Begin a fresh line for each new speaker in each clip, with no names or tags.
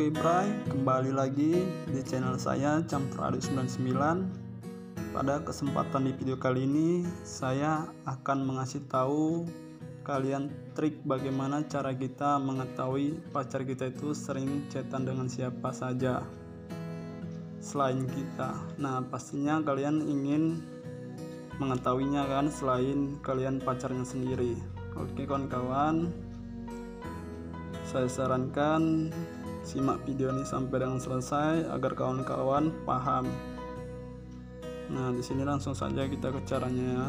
Oke Bray, kembali lagi di channel saya Campur Aduk 99. Pada kesempatan di video kali ini saya akan mengasih tahu kalian trik bagaimana cara kita mengetahui pacar kita itu sering chatan dengan siapa saja selain kita. Nah, pastinya kalian ingin mengetahuinya kan, selain kalian pacarnya sendiri. Oke kawan-kawan, saya sarankan simak video ini sampai dengan selesai agar kawan-kawan paham. Nah, di sini langsung saja kita ke caranya ya.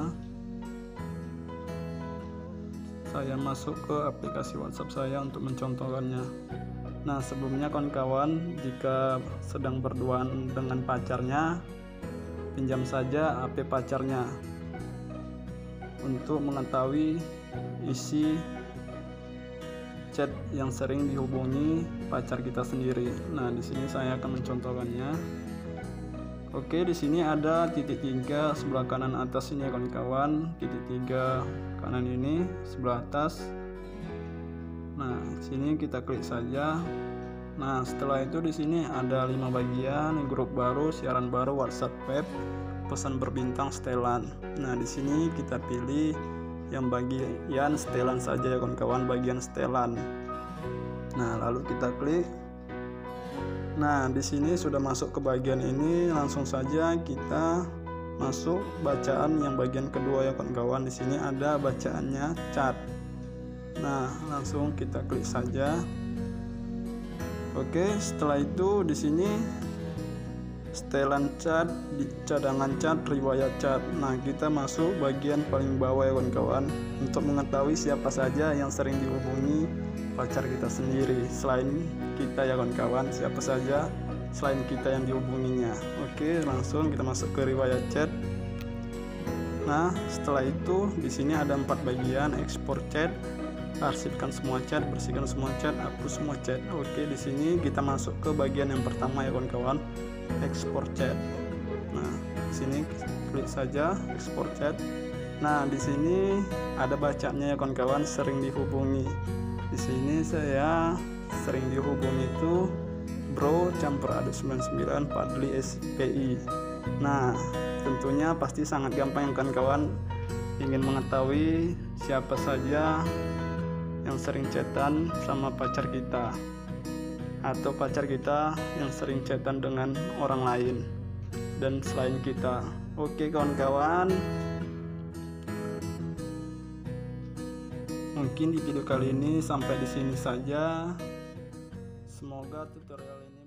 Saya masuk ke aplikasi WhatsApp saya untuk mencontohkannya. Nah, sebelumnya kawan-kawan, jika sedang berduaan dengan pacarnya, pinjam saja HP pacarnya untuk mengetahui isi chat yang sering dihubungi pacar kita sendiri. Nah, di sini saya akan mencontohkannya. Oke, di sini ada titik 3 sebelah kanan atas ini ya kawan-kawan. Titik 3 kanan ini sebelah atas. Nah, sini kita klik saja. Nah, setelah itu di sini ada 5 bagian: grup baru, siaran baru, WhatsApp web, pesan berbintang, setelan. Nah, di sini kita pilih yang bagian setelan saja ya kawan-kawan, bagian setelan. Nah, lalu kita klik. Nah, di sini sudah masuk ke bagian ini, langsung saja kita masuk bacaan yang bagian kedua ya kawan-kawan. Di sini ada bacaannya chat. Nah, langsung kita klik saja. Oke, setelah itu di sini setelan chat, cadangan chat, riwayat chat. Nah, kita masuk bagian paling bawah ya kawan-kawan untuk mengetahui siapa saja yang sering dihubungi pacar kita sendiri selain kita ya kawan-kawan, siapa saja selain kita yang dihubunginya. Oke, langsung kita masuk ke riwayat chat. Nah, setelah itu di sini ada 4 bagian: ekspor chat, arsipkan semua chat, bersihkan semua chat, hapus semua chat. Oke, di sini kita masuk ke bagian yang pertama ya kawan-kawan, ekspor chat. Nah, di sini klik saja ekspor chat. Nah, di sini ada bacanya ya kawan-kawan, sering dihubungi. Di sini saya sering dihubungi itu Bro Campur Aduk 99 Fadli SPI. Nah, tentunya pasti sangat gampang ya kawan-kawan ingin mengetahui siapa saja yang sering chatan sama pacar kita, atau pacar kita yang sering chatan dengan orang lain dan selain kita. Oke kawan-kawan, mungkin di video kali ini sampai di sini saja. Semoga tutorial ini